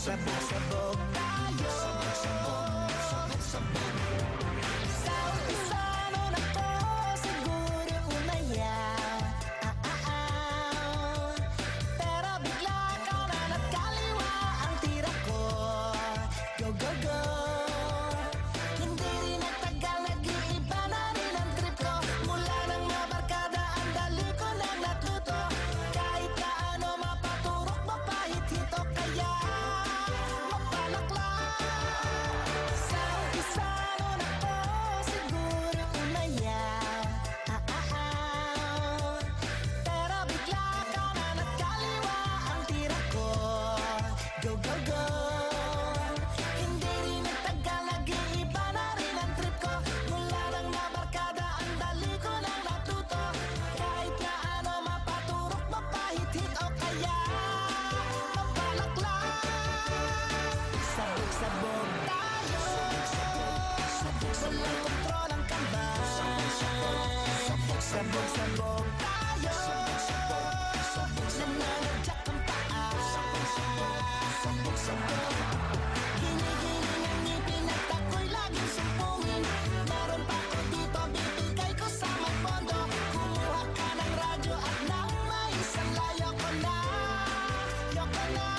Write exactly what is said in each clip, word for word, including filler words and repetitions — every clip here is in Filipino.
Sabog-sabog tayo. Sabog-sabog. Sa umpisa nun ako siguro umayaw, ah, ah, ah. Pero bigla kanan at kaliwa ang tira ko. Go, go, go. Hindi rin nagtagal, nag-iiba na rin ang trip ko. Mula nang mabarkada ang dali ko nang natuto. Kahit kaano mapaturok, mapahit-hit o kaya mapalakla. Sa umpisa nun ako siguro umayaw, ah, ah, ah. Pero bigla kanan at kaliwa ang tira ko. Go, go, go. Hindi rin nagtagal, nag-iiba na rin ang trip ko. Mula nang mabarkada ang dali ko nang natuto. Kahit na ano mapaturok, mapahit-hit o kaya mapalakla. Sabog-sabog tayo. Walang kontrol ang kambal. Sabog-sabog tayo. Nananadyak ang paa. Ginigiling ang ngipin at ako'y laging sumpungin. Meron pa ko dito, bibigay ko sa magpondo. Kumuha ka ng radyo at nang may isang layo ko na. Yoko na.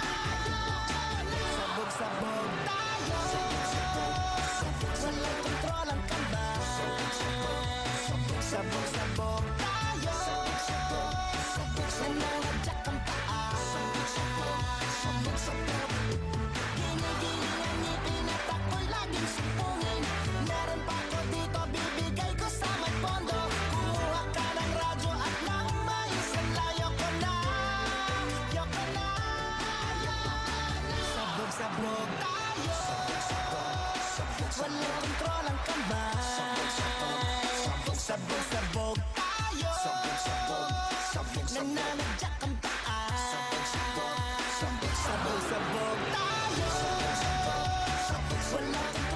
Sabog-sabog tayo. Walang kontrol ang kambal. Sabog-sabog tayo. Nananadyak ang paa. Ginigiling ang ngipin at ako'y laging sumpungin. Meron pa ko dito, bibigay ko sa magpondo. Kumuha ka ng radyo at nang may isang layo ko na. Yoko na. Sabog-sabog tayo. Walang kontrol ang kambal. Sabog-sabog tayo. Nananadyak ang paa. Sabog-sabog tayo. Walang